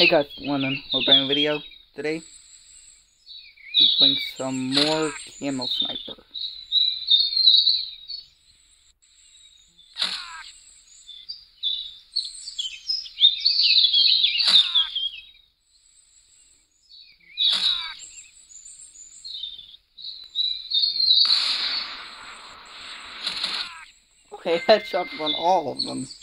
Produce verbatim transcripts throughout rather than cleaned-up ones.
Hey guys, Lennon. We're bringing a video today. We're playing some more Camo Sniper. Okay, headshots on all of them.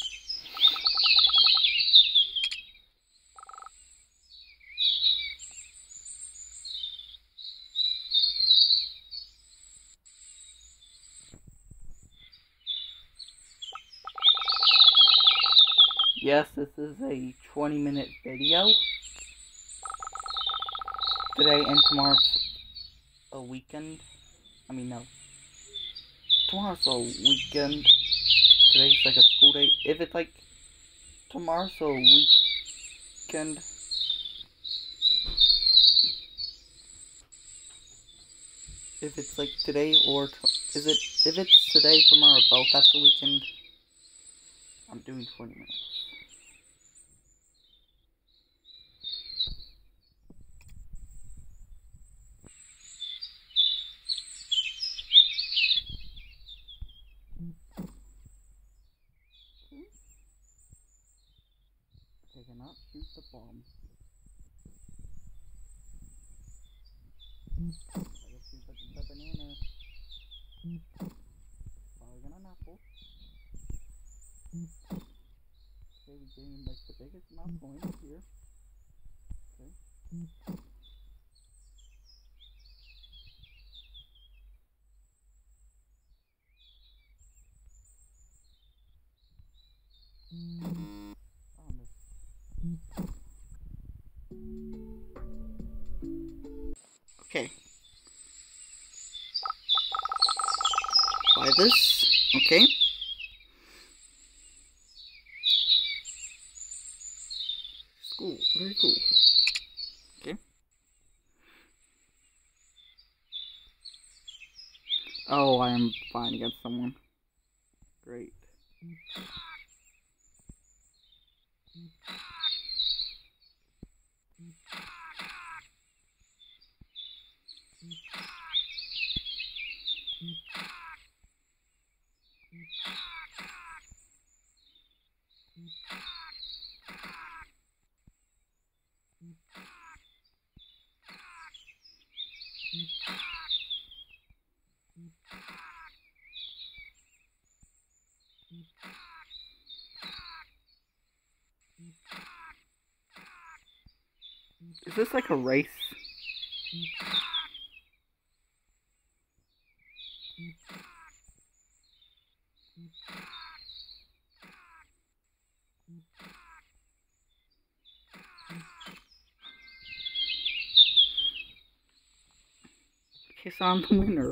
Yes, this is a twenty minute video. Today and tomorrow's a weekend. I mean, no. Tomorrow's a weekend. Today's like a school day. If it's like tomorrow's a weekend. If it's like today or is it if it's today, tomorrow, both, that's the weekend. I'm doing twenty minutes. They cannot shoot the bomb. I can shoot the, the banana. Probably gonna apple. Okay, we gained like the biggest amount of points here. Okay. Oh, miss. Okay. Buy this. Okay. Cool. Very cool. Okay. Oh, I am fine against someone. Great. Is this like a race? Okay, so I'm the winner.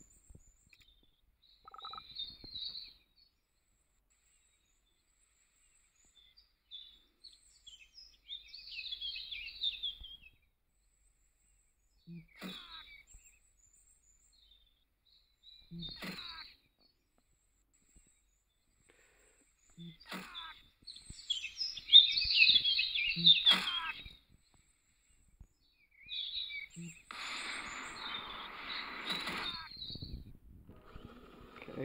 Okay.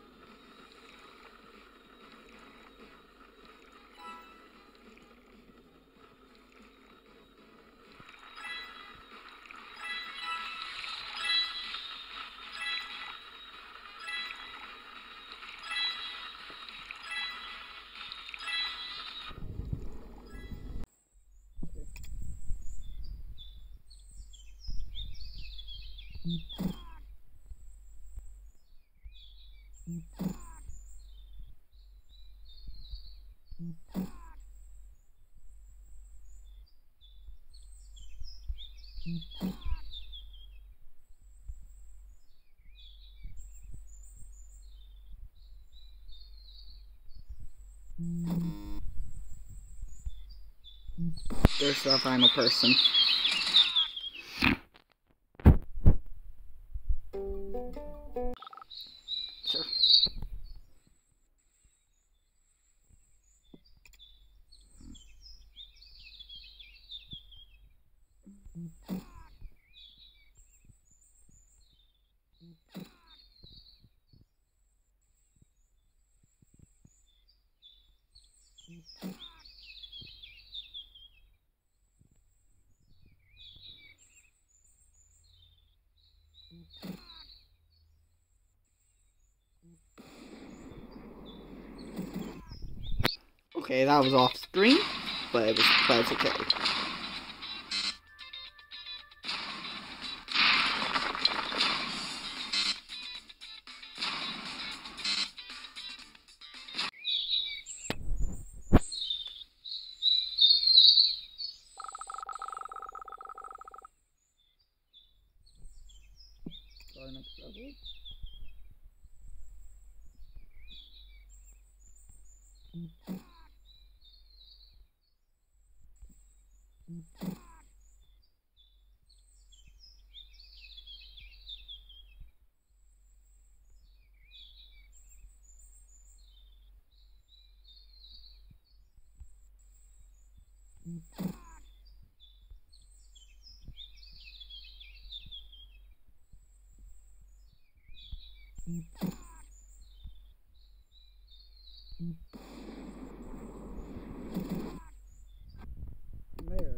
There's the final person. Sure. Okay, that was off screen, but it was but it's okay. Our next level. There.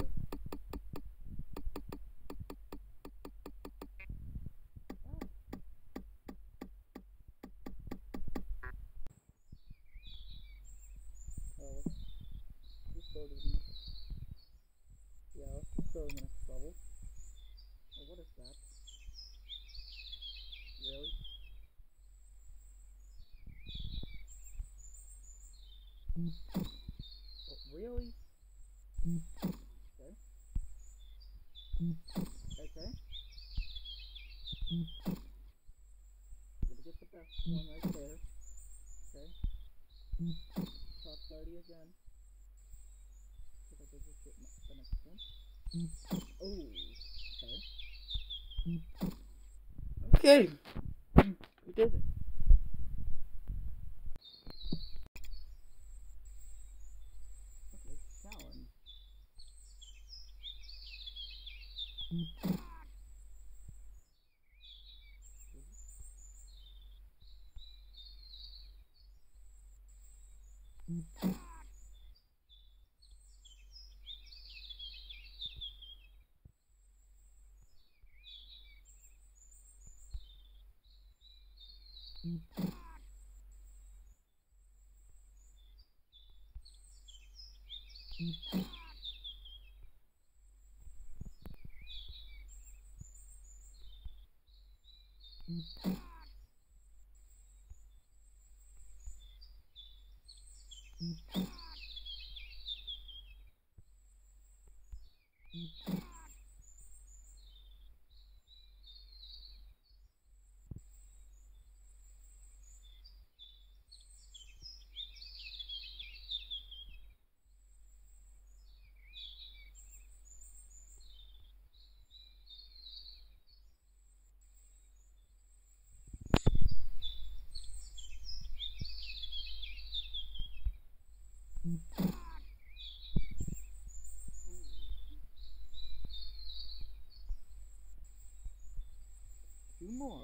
Oh, let's just go to the next. Yeah, let's just go to the next level. Oh, what is that? Really? Oh, really? Okay. Okay. Gonna get the best one right there. Okay. Top thirty again. So that does get the next one. Oh, okay. Okay. We did it. Okay, challenge. Two more.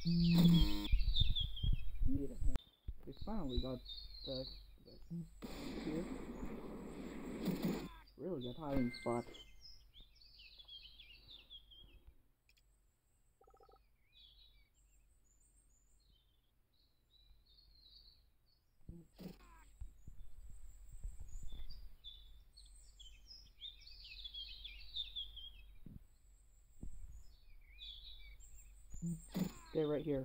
Need a hand. We finally got the, the here. Really good hiding spot. Stay right here.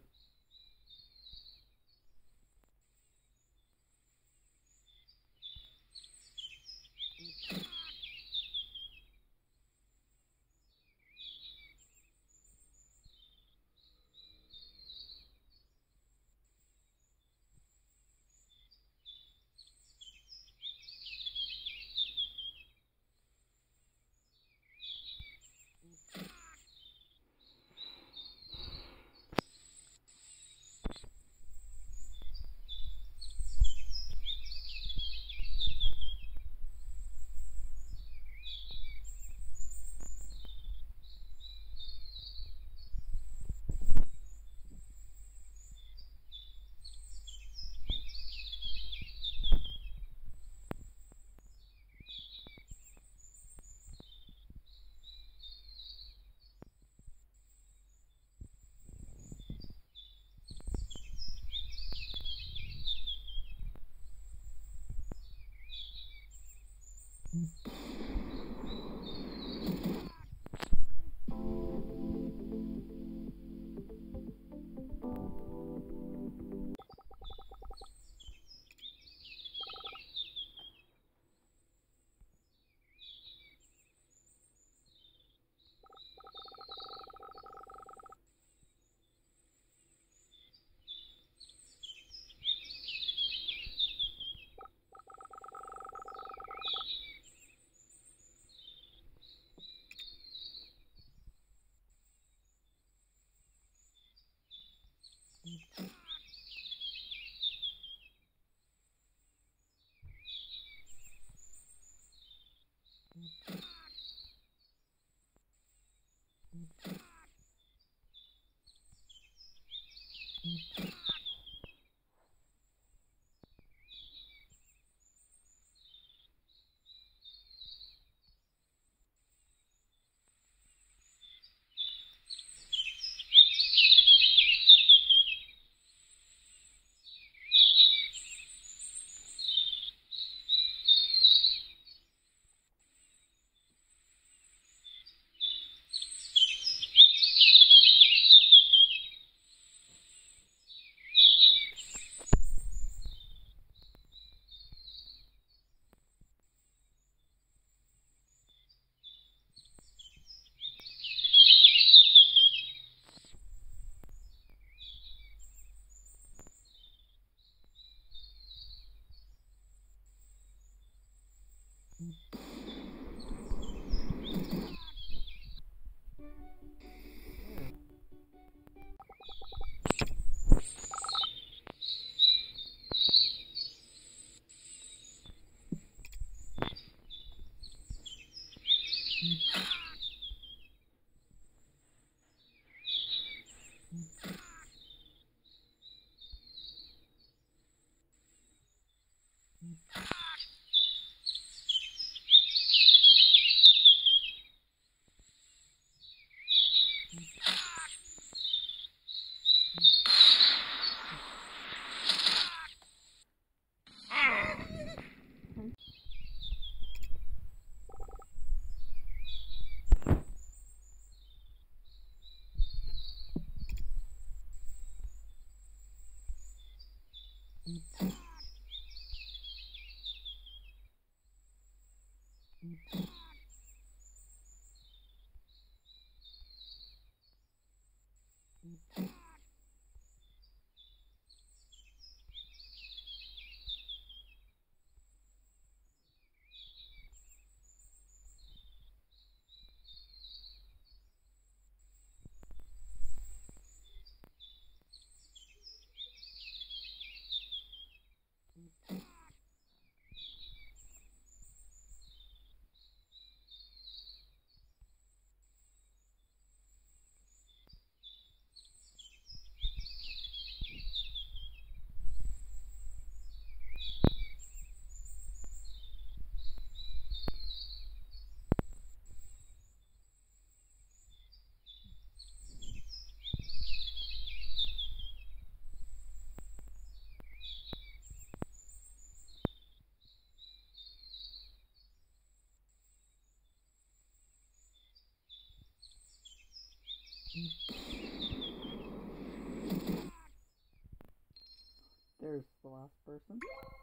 There's the last person.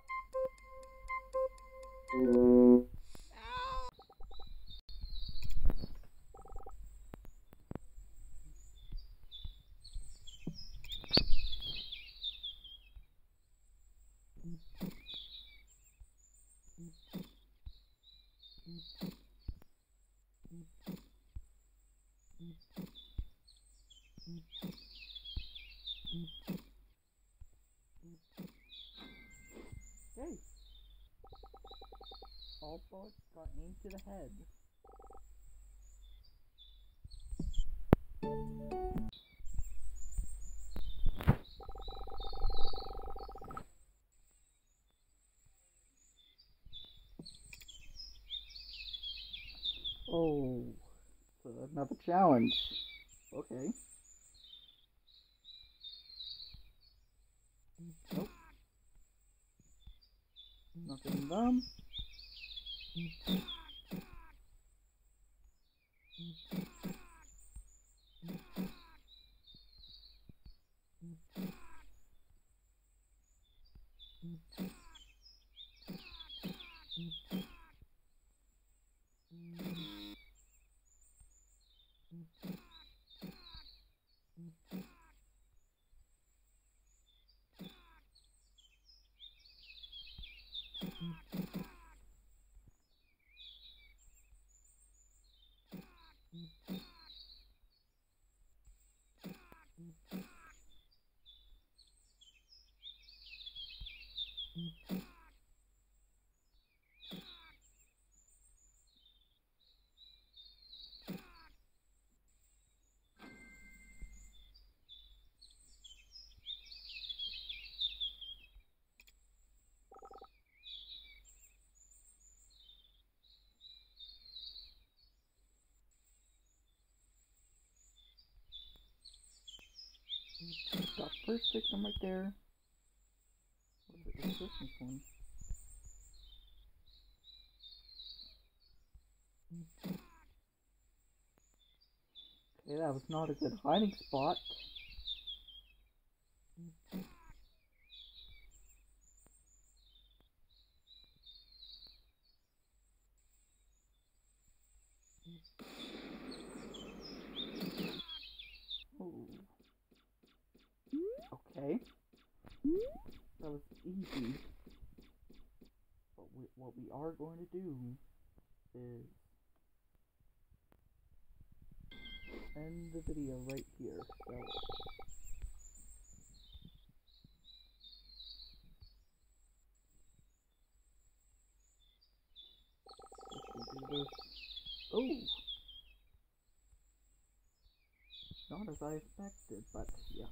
Hey! All bullets got aimed to the head. Oh, so another challenge. Okay. Nope. Nothing dumb. Got first victim right there. What is it? The Christmas one. Okay, that was not a good hiding spot. Ooh. Okay. That was easy. But we, what we are going to do is end the video right here. So let's do this. Oh! Not as I expected, but yeah.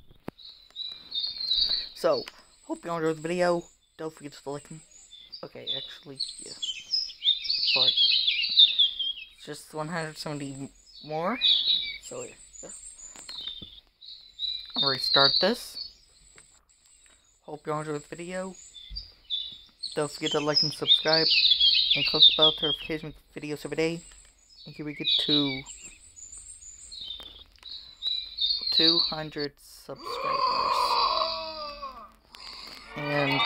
So, hope you all enjoyed the video. Don't forget to like and... Okay, actually, yeah. But just one hundred seventy more. So, yeah. I'll restart this. Hope you all enjoyed the video. Don't forget to like and subscribe. And click the bell to notification for videos every day. And here we get to two hundred subscribers. And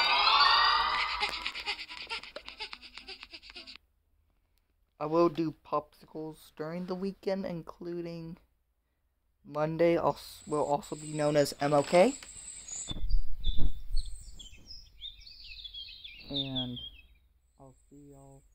I will do popsicles during the weekend, including Monday also will also be known as M L K. And I'll see y'all